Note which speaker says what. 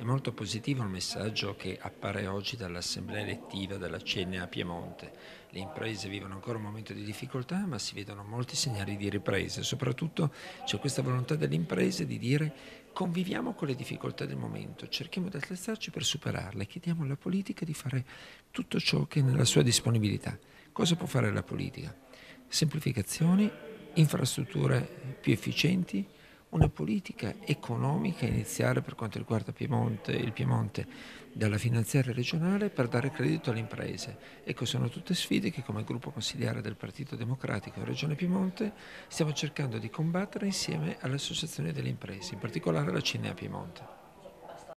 Speaker 1: È molto positivo il messaggio che appare oggi dall'assemblea elettiva della CNA Piemonte. Le imprese vivono ancora un momento di difficoltà, ma si vedono molti segnali di ripresa. Soprattutto c'è questa volontà delle imprese di dire: conviviamo con le difficoltà del momento, cerchiamo di attrezzarci per superarle, chiediamo alla politica di fare tutto ciò che è nella sua disponibilità. Cosa può fare la politica? Semplificazioni, infrastrutture più efficienti, una politica economica iniziare per quanto riguarda il Piemonte dalla finanziaria regionale per dare credito alle imprese. Ecco, sono tutte sfide che come gruppo consigliare del Partito Democratico in Regione Piemonte stiamo cercando di combattere insieme alle associazioni delle imprese, in particolare la CNA Piemonte.